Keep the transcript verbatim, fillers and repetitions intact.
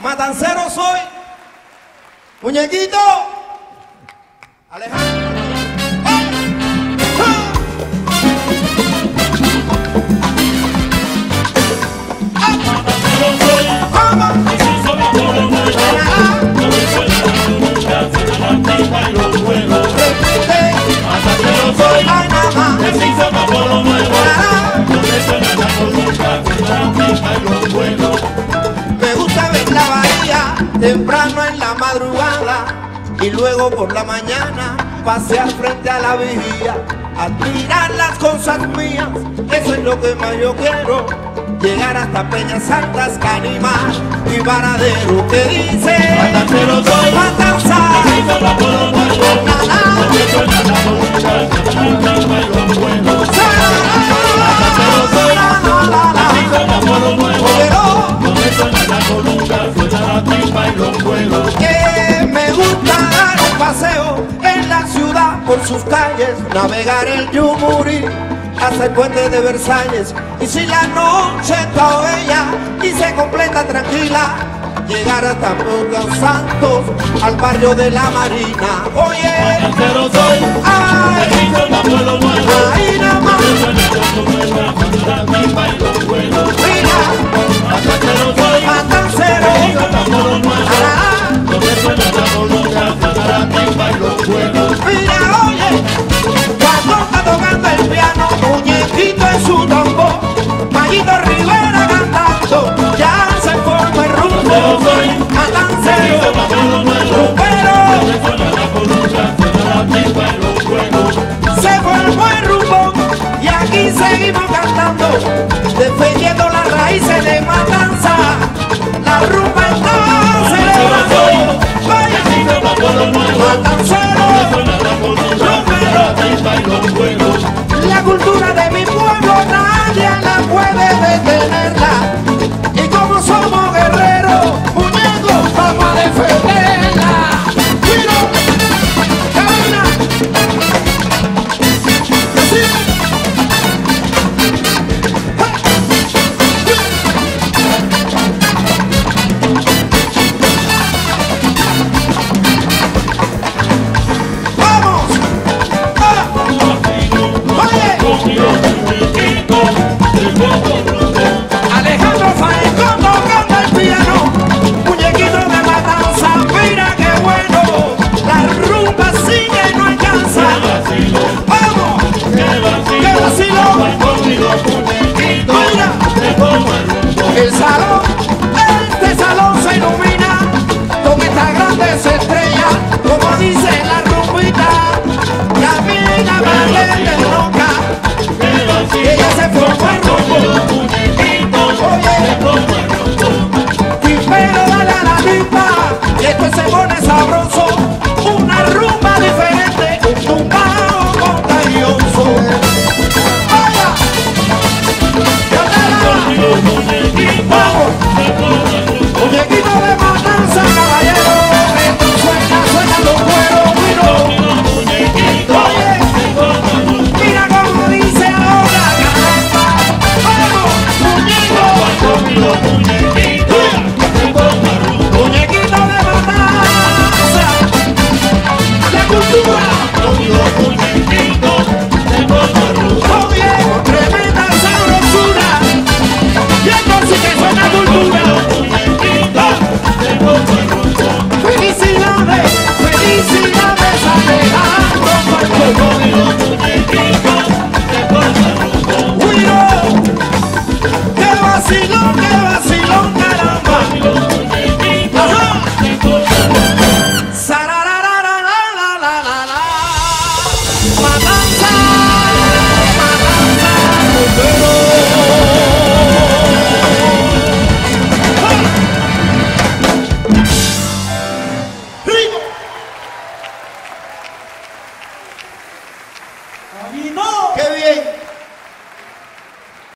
Matancero soy. Muñequito. Alejandro. Me gusta ver la bahía temprano en la madrugada y luego por la mañana pasear frente a la vigía, admirar las cosas mías, eso es lo que más yo quiero. Llegar hasta Peñas Altas, Canimar y Varadero, que dice Matancero soy, Matanza, que me gusta dar un paseo en la ciudad por sus calles, navegar el Yumurí hasta el puente de Versalles, y si la noche está bella y se completa tranquila, llegar hasta Los Santos, al barrio de la Marina. Oye, Matancero soy, ay, ahí nada más, mira, Matancero soy, Matancero, ah, mira, oye, cuando está tocando el piano, Muñequito en su tambor, Mayito Rivera cantando, ya se forma el rumbo. Matancero, rumbero, se formó el rumbo y aquí seguimos cantando, defendiendo las raíces de Matanza. La rumba está celebrando, vaya, Matancero, rumbero, la cultura de mi pueblo nadie la puede detenerla, y como somos guerreros, muñecos, vamos a defenderla. ¡Tiro! ¡Camina! ¡Así! ¡Vamos! ¡Ah! ¡Oye! Alejandro Falcón tocando el piano, Muñequito de Matanza, mira qué bueno, la rumba sigue y no alcanza. ¡Vamos! ¡Qué vacilón! Mira, el salón, este salón se ilumina con estas grandes estrellas, como dice la rumbita, camina valiente loca, y ella se formó el rumbo. Oye, pero dale a la timba, y esto se pone sabroso, una rumba diferente, un tumbao contagioso. Vaya, vamos, Muñequito de Matanza, caballero, esto suena, suena los cueros, miro. Oye, mira como dice ahora, caramba, vamos, muñeco, Muñequito de Matanza, la cultura, oye, tremenda sabrosura, y entonces que suena cultura. Felicidades, felicidades Alejandro Falcón. Uiro, qué vacilón, qué vacilón, caramba. Ajá. Sarararararararara.